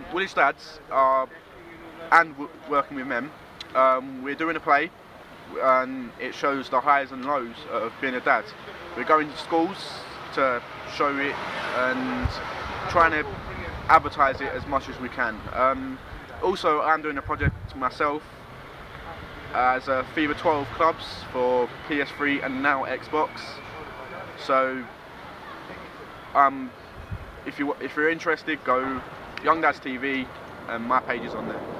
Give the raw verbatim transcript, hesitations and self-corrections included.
Woolwich Dads are, and w working with them, um, we're doing a play, and it shows the highs and lows of being a dad. We're going to schools to show it and trying to advertise it as much as we can. Um, also, I'm doing a project myself as a FIFA twelve clubs for P S three and now Xbox. So, um, if you if you're interested, go Young Dads T V, and my page is on there.